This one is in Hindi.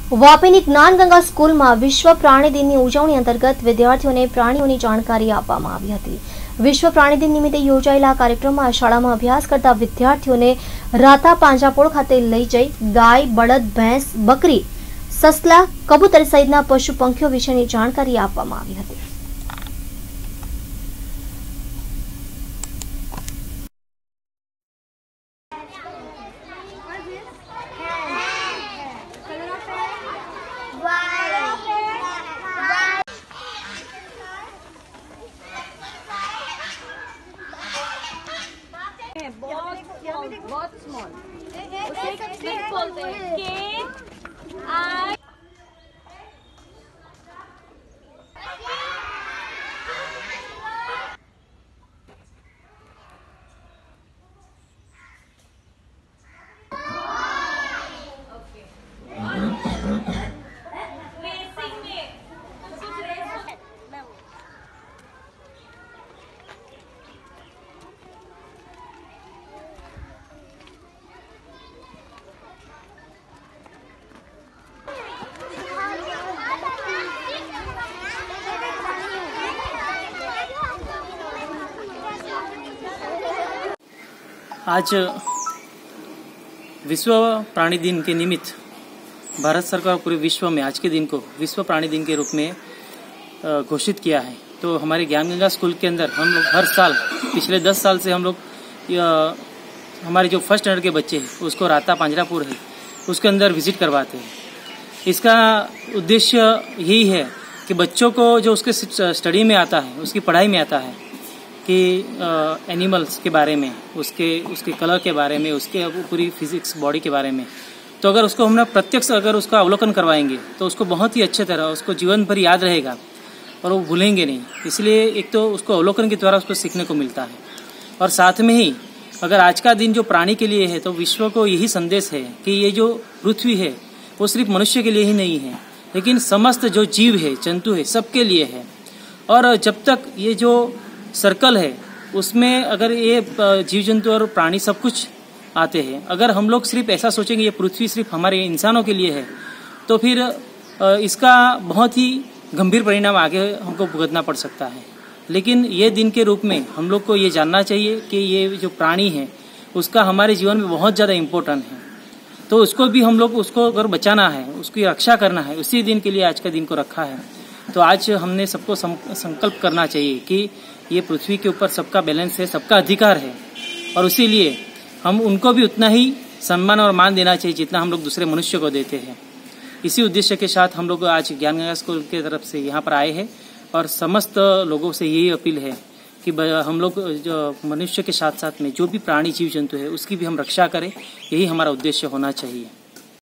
વાપીની જ્ઞાનગંગા સ્કૂલમાં વિશ્વ પ્રાણી દિનની ઉજવણી અંતર્ગત વિદ્યાર્થીઓને પ્રાણીઓની જાણકારી આપવામાં આવી હતી। વિશ્વ પ્રાણી દિન નિમિત્તે યોજાયેલા કાર્યક્રમમાં શાળામાં અભ્યાસ કરતા વિદ્યાર્થીઓને રાતા પાંજરાપોળ ખાતે લઈ જઈ ગાય, બળદ, ભેંસ, બકરી, સસલા, કબૂતર સહિતના પશુ પંખીઓ વિશેની જાણકારી આપવામાં આવી હતી। बहुत स्मॉल उसे क्लिक बोलते हैं। K-I आज विश्व प्राणी दिन के निमित्त भारत सरकार पूरे विश्व में आज के दिन को विश्व प्राणी दिन के रूप में घोषित किया है। तो हमारे ज्ञानगंगा स्कूल के अंदर हम लोग हर साल पिछले 10 साल से हम लोग हमारे जो फर्स्ट स्टैंडर्ड के बच्चे हैं उसको राता पांजरापुर है उसके अंदर विजिट करवाते हैं। इसका उद्देश्य यही है कि बच्चों को जो उसके स्टडी में आता है, उसकी पढ़ाई में आता है कि एनिमल्स के बारे में, उसके कलर के बारे में, उसके पूरी फिजिक्स बॉडी के बारे में, तो अगर उसको हमने प्रत्यक्ष अगर उसका अवलोकन करवाएंगे तो उसको बहुत ही अच्छे तरह उसको जीवन भर याद रहेगा और वो भूलेंगे नहीं। इसलिए एक तो उसको अवलोकन के द्वारा उसको सीखने को मिलता है और साथ में ही अगर आज का दिन जो प्राणी के लिए है तो विश्व को यही संदेश है कि ये जो पृथ्वी है वो सिर्फ मनुष्य के लिए ही नहीं है लेकिन समस्त जो जीव है, जंतु है, सबके लिए है। और जब तक ये जो सर्कल है उसमें अगर ये जीव जंतु और प्राणी सब कुछ आते हैं, अगर हम लोग सिर्फ ऐसा सोचेंगे ये पृथ्वी सिर्फ हमारे इंसानों के लिए है तो फिर इसका बहुत ही गंभीर परिणाम आगे हमको भुगतना पड़ सकता है। लेकिन ये दिन के रूप में हम लोग को ये जानना चाहिए कि ये जो प्राणी है उसका हमारे जीवन में बहुत ज़्यादा इम्पोर्टेंट है, तो उसको भी हम लोग उसको अगर बचाना है, उसकी रक्षा करना है, उसी दिन के लिए आज का दिन को रखा है। तो आज हमने सबको संकल्प करना चाहिए कि ये पृथ्वी के ऊपर सबका बैलेंस है, सबका अधिकार है और इसीलिए हम उनको भी उतना ही सम्मान और मान देना चाहिए जितना हम लोग दूसरे मनुष्य को देते हैं। इसी उद्देश्य के साथ हम लोग आज ज्ञानगंगा स्कूल की तरफ से यहाँ पर आए हैं और समस्त लोगों से यही अपील है कि हम लोग जो मनुष्य के साथ साथ में जो भी प्राणी जीव जंतु है उसकी भी हम रक्षा करें, यही हमारा उद्देश्य होना चाहिए।